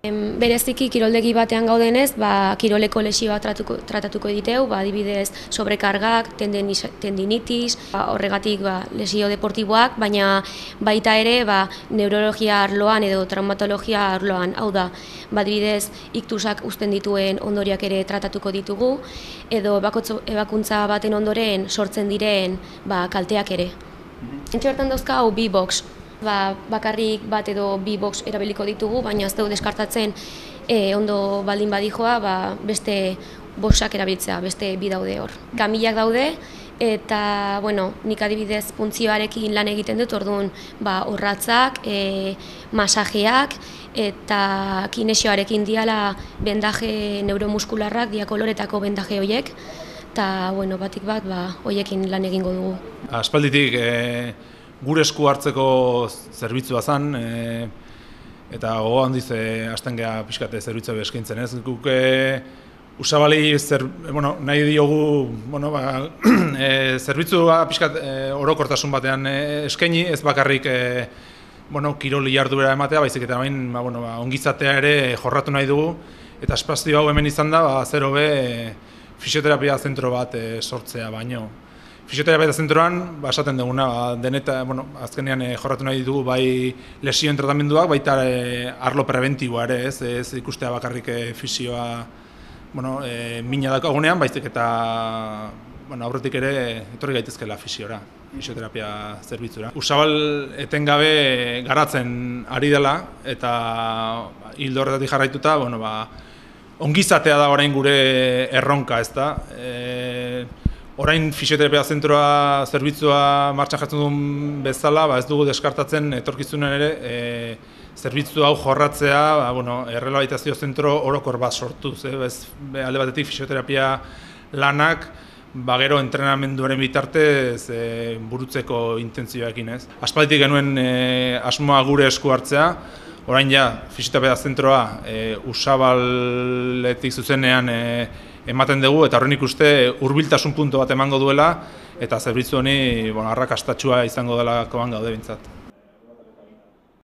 Bereziki kiroldegi batean gaudenez, kiroleko lesioa tratatuko diteu, adibidez sobrekargak, tendinitis, horregatik lesio deportiboak, baina baita ere neurologia arloan edo traumatologia arloan, hau da, adibidez iktusak uzten dituen ondoriak ere tratatuko ditugu, edo ebakuntza baten ondoren sortzen diren kalteak ere. Entxe bertan dauzka hau B-box. Bakarrik bat edo B-box erabiliko ditugu, baina ez dugu deskartatzen ondo baldin badijoa beste boxak erabiltzea, beste bi daude hor. Kamilak daude eta nik adibidez puntzioarekin lan egiten dut, orduan orratzak, masajeak eta kinesioarekin diala bendaje neuromuskularrak, diakoloretako bendaje horiek, eta batik bat horiekin lan egingo dugu. Aspalditik gure esku hartzeko zerbitzua zen, eta gogo handiz hasten geha pixkate zerbitzua eskaintzen ez. Guk Usabali nahi diogu zerbitzua pixkat orokortasun batean eskaini, ez bakarrik kirol jarduera ematea, baizik eta ongizatea ere jorratu nahi dugu, eta espazio hau hemen izan da, zer hobe fisioterapia zentro bat sortzea baino. Fisioterapia zentroan, esaten duguna, azkenean jorratu nahi ditugu bai lesioen tratamenduak, baita arlo preventiboa ere, ez ikustea bakarrik fisioa mina daukagunean, baizik eta aurretik ere etorri gaitezkeela fisioterapia zerbitzura. Usabal etengabe garatzen ari dela, eta hildo horretatik jarraituta, ongizatea da orain gure erronka, ez da. Orain fisioterapia zentroa zerbitzua martxan jartzen duen bezala, ez dugu deskartatzen etorkizunen ere zerbitzu hau jorratzea, errehabilitazio zentro orokor bat sortuz. Alde batetik fisioterapia lanak, gero entrenamenduaren bitartez burutzeko intentzioekin. Aspalditik genuen asmoa gure esku hartzea, orain fisioterapia zentroa Usabaletik zuzenean ematen dugu, eta horren ikuste hurbiltasun puntu bat emango duela, eta zerbitzu honi arrakastatsua izango delakoan gaude bintzat.